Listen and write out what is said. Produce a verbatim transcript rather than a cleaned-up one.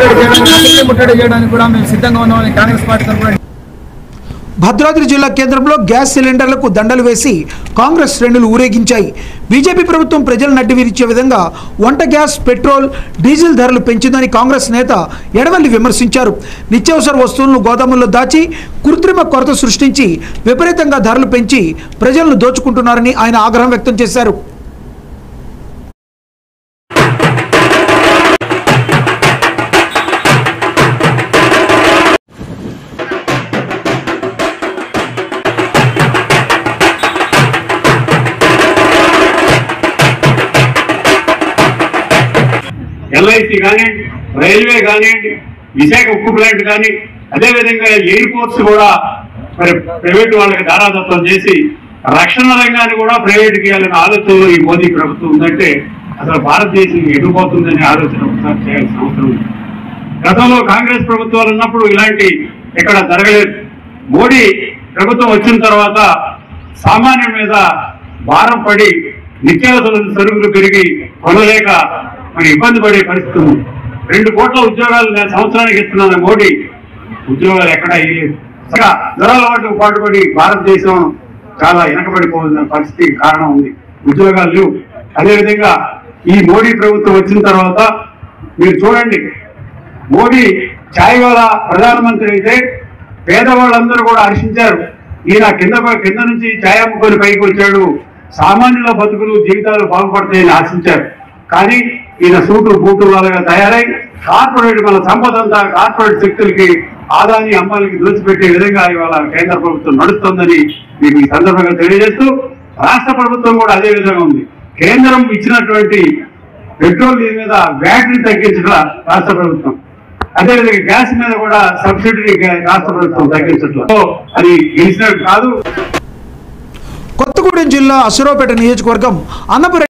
ముట్టడి చేయడానికి కూడా మేము సిద్ధంగా ఉన్నామని కాంగ్రెస్ పార్టీ తరఫున. భద్రాద్రి జిల్లా కేంద్రంలో గ్యాస్ సిలిండర్లకు దండలు వేసి కాంగ్రెస్ శ్రేణులు ఊరేగించాయి. బీజేపీ ప్రభుత్వం ప్రజలు నడ్డి విరిచే విధంగా వంట గ్యాస్, పెట్రోల్, డీజిల్ ధరలు పెంచిందని కాంగ్రెస్ నేత ఎడవల్లి విమర్శించారు. నిత్యావసర వస్తువులను గోదాముల్లో దాచి కృత్రిమ కొరత సృష్టించి విపరీతంగా ధరలు పెంచి ప్రజలను దోచుకుంటున్నారని ఆయన ఆగ్రహం వ్యక్తం చేశారు. ఎల్ఐసి కానివ్వండి, రైల్వే కానివ్వండి, విశాఖ ఉక్కు ప్లాంట్ కానీ, అదేవిధంగా ఎయిర్పోర్ట్స్ కూడా మరి ప్రైవేటు వాళ్ళకి దారాదత్తం చేసి రక్షణ రంగాన్ని కూడా ప్రైవేట్కి వెళ్ళిన ఆలోచనలో ఈ మోదీ ప్రభుత్వం ఉందంటే అసలు భారతదేశం ఎటుపోతుందనే ఆలోచన ఒకసారి చేయాల్సిన అవసరం ఉంది. గతంలో కాంగ్రెస్ ప్రభుత్వాలు ఉన్నప్పుడు ఇలాంటి ఎక్కడ జరగలేదు. మోడీ ప్రభుత్వం వచ్చిన తర్వాత సామాన్యుల మీద భారం పడి నిత్యావసర సరుకులు పెరిగి కొనలేక మరి ఇబ్బంది పడే పరిస్థితి ఉంది. రెండు కోట్ల ఉద్యోగాలు నేను సంవత్సరానికి ఇస్తున్నాను మోడీ, ఉద్యోగాలు ఎక్కడా ఇవ్వలేదు. జ్వరాల వంటి పాటుపడి భారతదేశం చాలా వెనకబడిపోతున్న పరిస్థితి కారణం ఉంది. ఉద్యోగాలు లేవు. అదేవిధంగా ఈ మోడీ ప్రభుత్వం వచ్చిన తర్వాత మీరు చూడండి, మోడీ ఛాయ్ వాలా ప్రధానమంత్రి అయితే పేదవాళ్ళందరూ కూడా హర్షించారు. ఈయన కింద కింద నుంచి ఛాయ్ అమ్ముకొని పైకి వచ్చాడు, సామాన్యుల బతుకులు జీవితాలు బాగుపడతాయని ఆశించారు. కానీ ఈయన సూటు బూటు వాళ్ళగా తయారై కార్పొరేట్ మన సంపద అంతా కార్పొరేట్ శక్తులకి, ఆదాని అమ్మాలకి దోచిపెట్టే విధంగా ఇవాళ కేంద్ర ప్రభుత్వం నడుస్తుందని మీకు ఈ సందర్భంగా తెలియజేస్తూ, రాష్ట్ర ప్రభుత్వం కూడా అదే విధంగా ఉంది. కేంద్రం ఇచ్చినటువంటి పెట్రోల్ దీని మీద వ్యాట్ని తగ్గించడం రాష్ట్ర ప్రభుత్వం, అదేవిధంగా గ్యాస్ మీద కూడా సబ్సిడీ రాష్ట్ర ప్రభుత్వం తగ్గించడం అది గెలిచినట్టు కాదు. కొత్తగూడెం జిల్లా అసురావుపేట నియోజకవర్గం అన్నపురం